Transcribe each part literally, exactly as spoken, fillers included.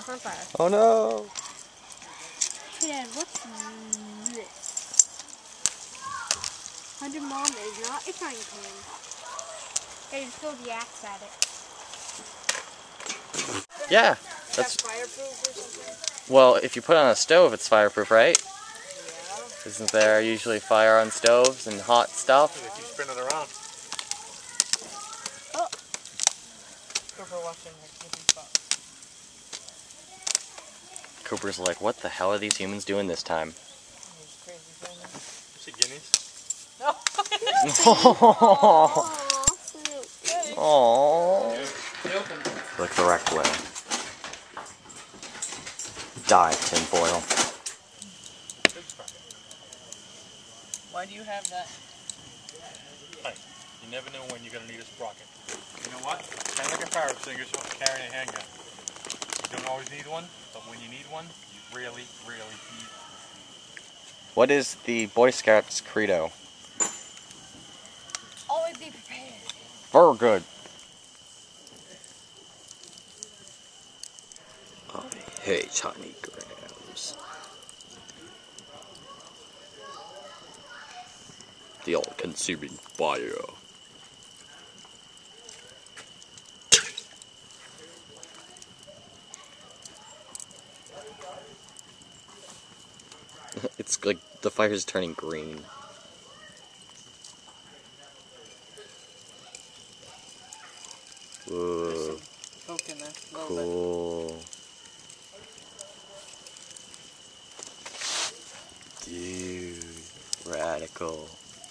it's on fire. Oh no! Dad, what's this? Hunter Mom is not a frying pan. Hey, just throw the axe at it. Yeah, that's fireproof or something. Well, if you put it on a stove, it's fireproof, right? Yeah. Isn't there usually fire on stoves and hot stuff? If you spin it around. Oh. Cooper watching her T V spot. Cooper's like, what the hell are these humans doing this time? These crazy things. You see guineas? No. Aww. The correct way. Die, tinfoil. Why do you have that? Hey, you never know when you're going to need a sprocket. You know what? Kind of like a fire extinguisher carrying a handgun. You don't always need one, but when you need one, you really, really need one. What is the Boy Scouts credo? Always be prepared. Very good. I hate honey grams. The all-consuming fire. It's like the fire's turning green. Whoa. Poke in there. Cool. Dude, radical.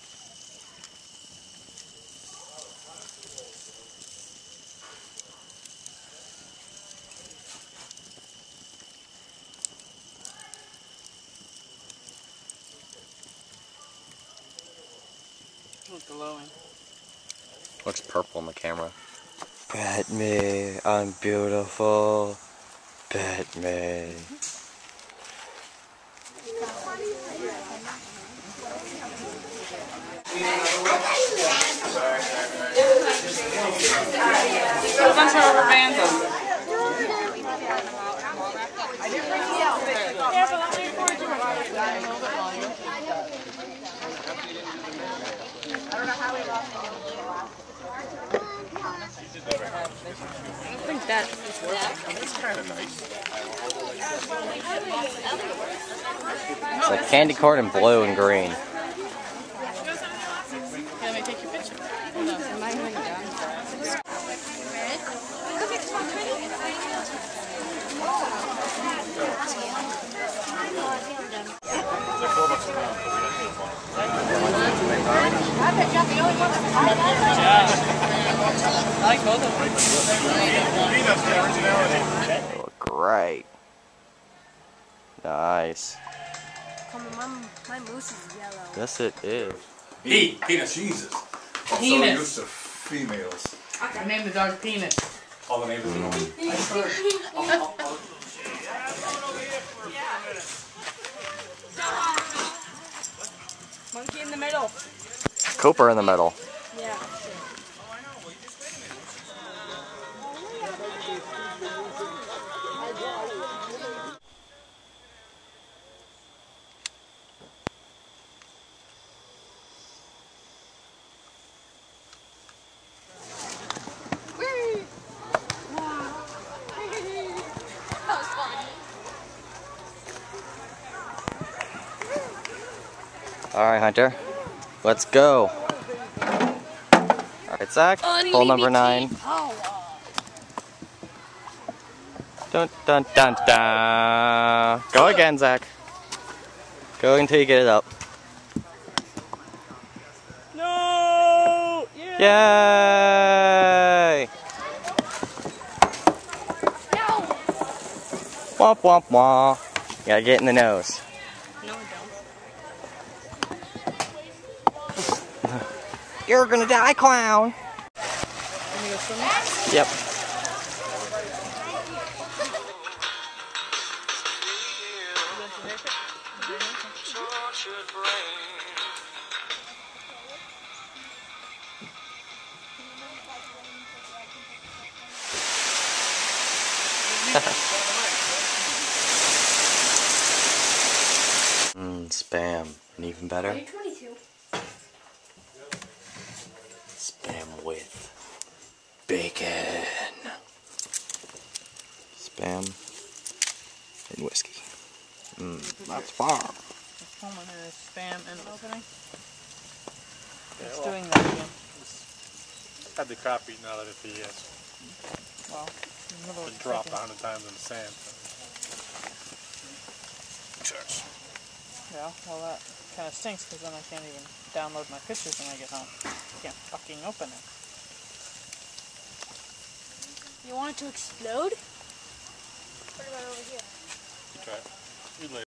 It's glowing. Looks purple on the camera. Pet me, I'm beautiful. Pet me. Put a bunch of rubber bands on. Yeah, but let me record you. I don't know how we lost it. I don't think that is working. It's kind of nice. It's like candy corn and blue and green. Yeah, let me take your picture. Hold on. Am I going down? I like both of them. They look great. Nice. Come on, my, my moose is yellow. Yes, it is. He, penis, Jesus. I'm Penis. so used to females. I named the dog Penis. All the neighbors know me. Monkey in the middle. Cooper in the middle. Yeah. Alright, Hunter. Let's go. Alright, Zach. Hole number nine. Dun dun dun dun. Go again, Zach. Go until you get it up. No! Yay! Womp womp womp. You gotta get in the nose. No, don't. You're gonna die, clown. Yep. better. You're twenty-two. Spam with bacon. Spam and whiskey. Mmm, that's far. This woman has spam and opening. Yeah, It's well, doing that again. had the crap eaten out of it for years. Well, in the middle Been of dropped a cooking. hundred times in the sand. Cheers. Yeah, well that kind of stinks because then I can't even download my pictures when I get home. I can't fucking open it. You want it to explode? What about over here? You try it. You later.